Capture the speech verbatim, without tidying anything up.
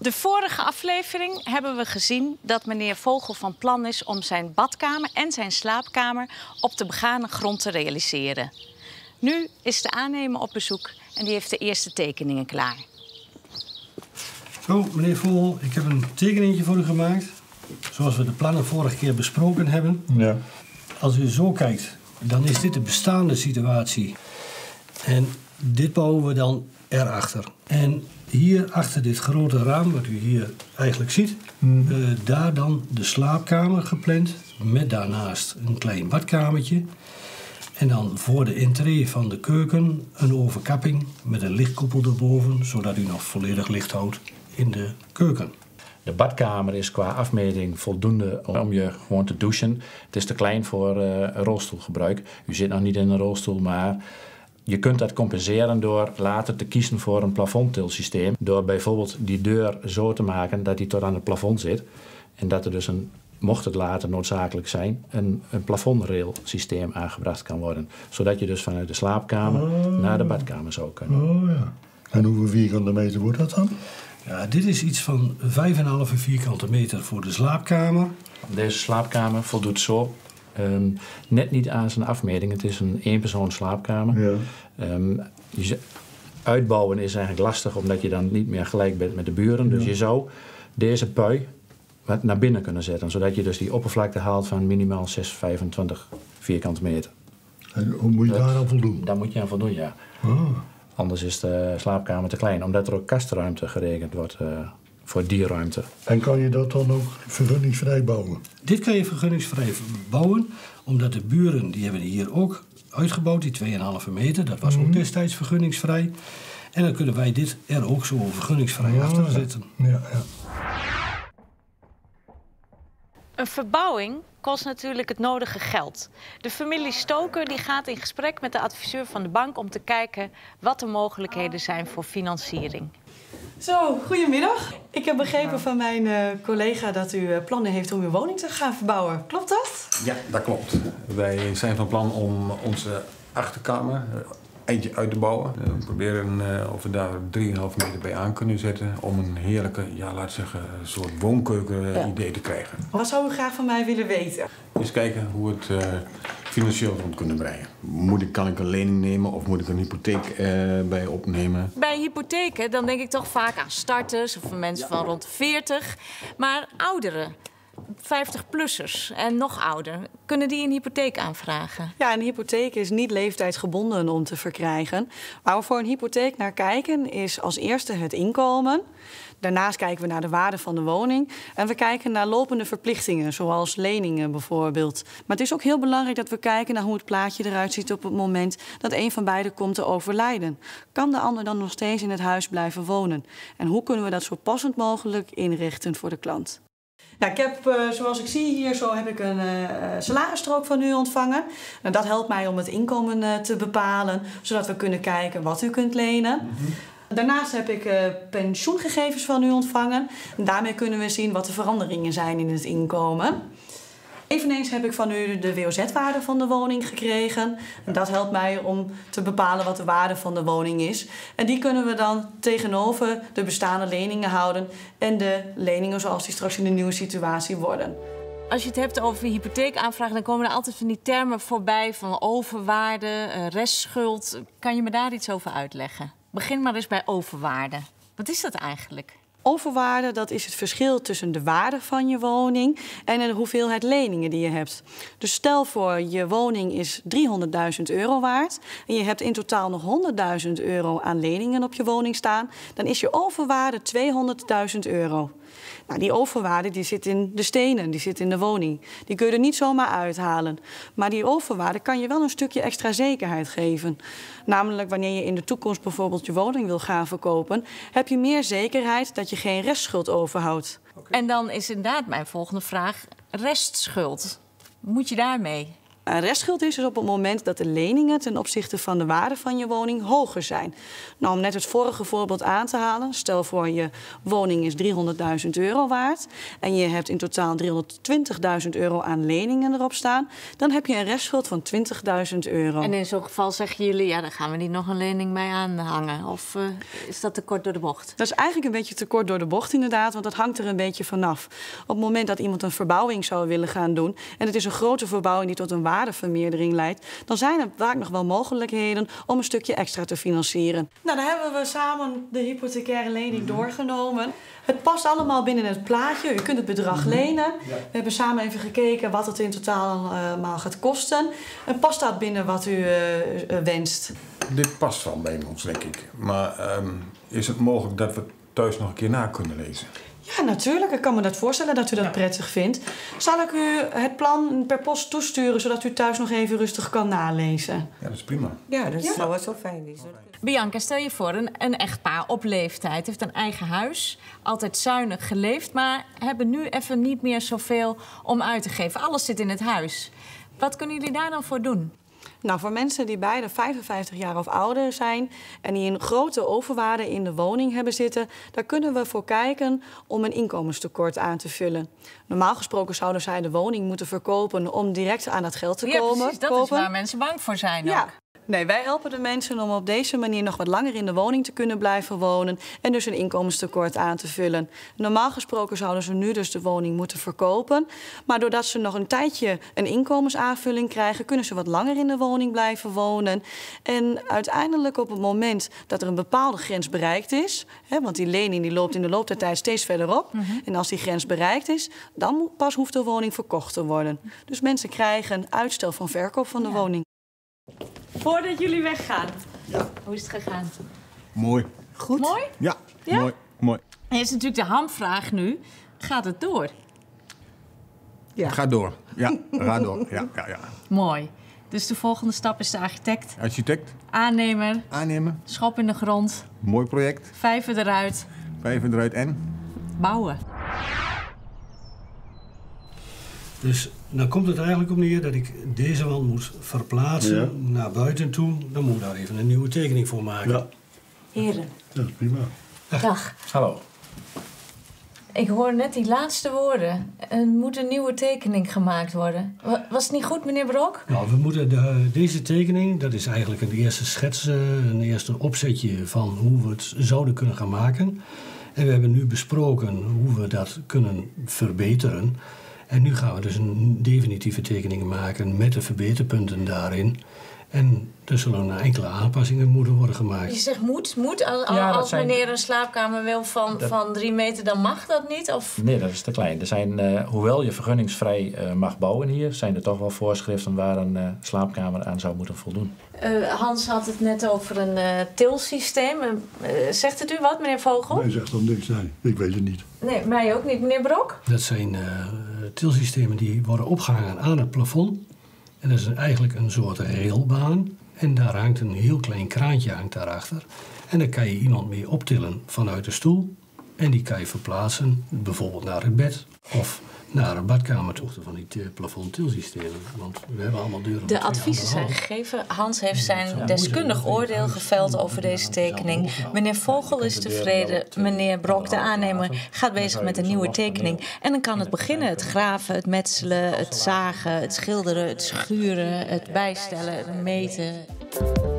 De vorige aflevering hebben we gezien dat meneer Vogel van plan is om zijn badkamer en zijn slaapkamer op de begane grond te realiseren. Nu is de aannemer op bezoek en die heeft de eerste tekeningen klaar. Zo, meneer Vogel, ik heb een tekeningetje voor u gemaakt. Zoals we de plannen vorige keer besproken hebben. Ja. Als u zo kijkt, dan is dit de bestaande situatie. En dit bouwen we dan erachter. En hier achter dit grote raam, wat u hier eigenlijk ziet, mm. uh, daar dan de slaapkamer gepland. Met daarnaast een klein badkamertje. En dan voor de entree van de keuken een overkapping met een lichtkoepel erboven, zodat u nog volledig licht houdt in de keuken. De badkamer is qua afmeting voldoende om je gewoon te douchen. Het is te klein voor uh, rolstoelgebruik. U zit nog niet in een rolstoel, maar je kunt dat compenseren door later te kiezen voor een plafondtilsysteem. Door bijvoorbeeld die deur zo te maken dat die tot aan het plafond zit. En dat er dus, een, mocht het later noodzakelijk zijn, een, een plafondrailsysteem aangebracht kan worden. Zodat je dus vanuit de slaapkamer oh. naar de badkamer zou kunnen. Oh, ja. En hoeveel vierkante meter wordt dat dan? Ja, dit is iets van vijf komma vijf vierkante meter voor de slaapkamer. Deze slaapkamer voldoet zo um, net niet aan zijn afmeting. Het is een eenpersoons slaapkamer. Ja. Um, je, uitbouwen is eigenlijk lastig, omdat je dan niet meer gelijk bent met de buren. Ja. Dus je zou deze pui wat naar binnen kunnen zetten. Zodat je dus die oppervlakte haalt van minimaal zeshonderdvijfentwintig vierkante meter. En hoe moet je daar aan voldoen? Daar moet je aan voldoen, ja. Oh. Anders is de slaapkamer te klein, omdat er ook kastruimte gerekend wordt uh, voor die ruimte. En kan je dat dan ook vergunningsvrij bouwen? Dit kan je vergunningsvrij bouwen, omdat de buren die hebben hier ook uitgebouwd, die twee komma vijf meter. Dat was mm-hmm. ook destijds vergunningsvrij. En dan kunnen wij dit er ook zo vergunningsvrij oh, achter zetten. Ja, ja. Een verbouwing kost natuurlijk het nodige geld. De familie Stoker die gaat in gesprek met de adviseur van de bank om te kijken wat de mogelijkheden zijn voor financiering. Zo, goedemiddag. Ik heb begrepen van mijn uh, collega dat u uh, plannen heeft om uw woning te gaan verbouwen. Klopt dat? Ja, dat klopt. Wij zijn van plan om onze achterkamer uh, eentje uit te bouwen. Uh, we proberen uh, of we daar drie komma vijf meter bij aan kunnen zetten om een heerlijke, ja, laat zeggen, soort woonkeuken-idee ja. te krijgen. Wat zou u graag van mij willen weten? Eens kijken hoe we het uh, financieel rond kunnen brengen. Moet ik, kan ik een lening nemen of moet ik een hypotheek uh, bij opnemen? Bij hypotheken dan denk ik toch vaak aan starters of mensen ja. van rond de veertig. Maar ouderen, vijftig-plussers en nog ouder, kunnen die een hypotheek aanvragen? Ja, een hypotheek is niet leeftijdsgebonden om te verkrijgen. Waar we voor een hypotheek naar kijken is als eerste het inkomen. Daarnaast kijken we naar de waarde van de woning. En we kijken naar lopende verplichtingen, zoals leningen bijvoorbeeld. Maar het is ook heel belangrijk dat we kijken naar hoe het plaatje eruit ziet op het moment dat een van beiden komt te overlijden. Kan de ander dan nog steeds in het huis blijven wonen? En hoe kunnen we dat zo passend mogelijk inrichten voor de klant? Nou, ik heb, uh, zoals ik zie hier, zo heb ik een uh, salarisstrook van u ontvangen. Nou, dat helpt mij om het inkomen uh, te bepalen, zodat we kunnen kijken wat u kunt lenen. Mm-hmm. Daarnaast heb ik uh, pensioengegevens van u ontvangen. En daarmee kunnen we zien wat de veranderingen zijn in het inkomen. Eveneens heb ik van u de W O Z-waarde van de woning gekregen. En dat helpt mij om te bepalen wat de waarde van de woning is. En die kunnen we dan tegenover de bestaande leningen houden en de leningen zoals die straks in de nieuwe situatie worden. Als je het hebt over hypotheekaanvraag, dan komen er altijd van die termen voorbij van overwaarde, restschuld. Kan je me daar iets over uitleggen? Begin maar eens bij overwaarde. Wat is dat eigenlijk? Overwaarde, dat is het verschil tussen de waarde van je woning en de hoeveelheid leningen die je hebt. Dus stel voor, je woning is driehonderdduizend euro waard en je hebt in totaal nog honderdduizend euro aan leningen op je woning staan, dan is je overwaarde tweehonderdduizend euro. Nou, die overwaarde die zit in de stenen, die zit in de woning. Die kun je er niet zomaar uithalen. Maar die overwaarde kan je wel een stukje extra zekerheid geven. Namelijk wanneer je in de toekomst bijvoorbeeld je woning wil gaan verkopen, heb je meer zekerheid dat je geen restschuld overhoudt. Okay. En dan is inderdaad mijn volgende vraag, restschuld. Moet je daarmee? Een restschuld is dus op het moment dat de leningen ten opzichte van de waarde van je woning hoger zijn. Nou, om net het vorige voorbeeld aan te halen. Stel voor je woning is driehonderdduizend euro waard. En je hebt in totaal driehonderdtwintigduizend euro aan leningen erop staan. Dan heb je een restschuld van twintigduizend euro. En in zo'n geval zeggen jullie, ja, daar gaan we niet nog een lening bij aanhangen. Of uh, is dat te kort door de bocht? Dat is eigenlijk een beetje te kort door de bocht inderdaad. Want dat hangt er een beetje vanaf. Op het moment dat iemand een verbouwing zou willen gaan doen. En het is een grote verbouwing die tot een waardevermeerdering leidt, dan zijn er vaak nog wel mogelijkheden om een stukje extra te financieren. Nou, dan hebben we samen de hypothecaire lening doorgenomen. Het past allemaal binnen het plaatje. U kunt het bedrag lenen. We hebben samen even gekeken wat het in totaal uh, gaat kosten. En past dat binnen wat u uh, uh, wenst? Dit past wel bij ons, denk ik. Maar um, is het mogelijk dat we thuis nog een keer na kunnen lezen? Ja, natuurlijk. Ik kan me dat voorstellen dat u dat prettig vindt. Zal ik u het plan per post toesturen, zodat u thuis nog even rustig kan nalezen? Ja, dat is prima. Ja, dat Ja. zou wel zo fijn zijn. Bianca, stel je voor, een, een echtpaar op leeftijd heeft een eigen huis, altijd zuinig geleefd, maar hebben nu even niet meer zoveel om uit te geven. Alles zit in het huis. Wat kunnen jullie daar dan voor doen? Nou, voor mensen die beide vijfenvijftig jaar of ouder zijn en die een grote overwaarde in de woning hebben zitten, daar kunnen we voor kijken om een inkomenstekort aan te vullen. Normaal gesproken zouden zij de woning moeten verkopen om direct aan dat geld te Ja, komen. precies. Dat kopen. is waar mensen bang voor zijn Ja. ook. Nee, wij helpen de mensen om op deze manier nog wat langer in de woning te kunnen blijven wonen en dus een inkomenstekort aan te vullen. Normaal gesproken zouden ze nu dus de woning moeten verkopen. Maar doordat ze nog een tijdje een inkomensaanvulling krijgen, kunnen ze wat langer in de woning blijven wonen. En uiteindelijk op het moment dat er een bepaalde grens bereikt is, hè, want die lening die loopt in de loop der tijd steeds verder op. Mm-hmm. En als die grens bereikt is, dan pas hoeft de woning verkocht te worden. Dus mensen krijgen uitstel van verkoop van de Ja. woning. Voordat jullie weggaan, ja. Hoe is het gegaan? Mooi. Goed. Mooi? Ja, Ja? mooi. mooi. En is natuurlijk de hamvraag nu, gaat het door? Ja. Ga door. Ja, ga door. Ja, ja, ja. Mooi. Dus de volgende stap is de architect, Architect, aannemer, aannemen. schop in de grond, Mooi project. vijver eruit, Vijven eruit en? bouwen. Dus dan komt het eigenlijk op neer dat ik deze wand moet verplaatsen Ja. naar buiten toe. Dan moet ik daar even een nieuwe tekening voor maken. Ja, Heren, dat is prima. dag. Hallo. Ik hoor net die laatste woorden. Er moet een nieuwe tekening gemaakt worden. Wa- Was het niet goed, meneer Brok? Nou, we moeten de, deze tekening, dat is eigenlijk een eerste schets, eh, een eerste opzetje van hoe we het zouden kunnen gaan maken. En we hebben nu besproken hoe we dat kunnen verbeteren. En nu gaan we dus een definitieve tekening maken met de verbeterpunten daarin. En er zullen enkele aanpassingen moeten worden Je gemaakt. zegt moet, moet. Als, Ja, dat als zijn- meneer een slaapkamer wil van, Dat- van drie meter, dan mag dat niet? Of... Nee, dat is te klein. Er zijn, uh, hoewel je vergunningsvrij uh, mag bouwen hier, zijn er toch wel voorschriften waar een uh, slaapkamer aan zou moeten voldoen. Uh, Hans had het net over een uh, tilsysteem. Uh, zegt het u wat, meneer Vogel? Hij zegt dan niks, nee. Ik weet het niet. Nee, mij ook niet. Meneer Brok? Dat zijn uh, tilsystemen die worden opgehangen aan het plafond. En dat is een- eigenlijk een soort railbaan. En daar hangt een heel klein kraantje hangt daarachter. En dan kan je iemand mee optillen vanuit de stoel. En die kan je verplaatsen, bijvoorbeeld naar het bed. Of naar een badkamer toe van die t- plafond-tilsystemen. Want we hebben allemaal deuren. De met twee adviezen zijn anderhalf. gegeven. Hans heeft zijn deskundig oordeel geveld over deze tekening. Meneer Vogel is tevreden. Meneer Brok, de aannemer, gaat bezig met een nieuwe tekening. En dan kan het beginnen. Het graven, het metselen, het zagen, het schilderen, het schuren, het bijstellen, het meten.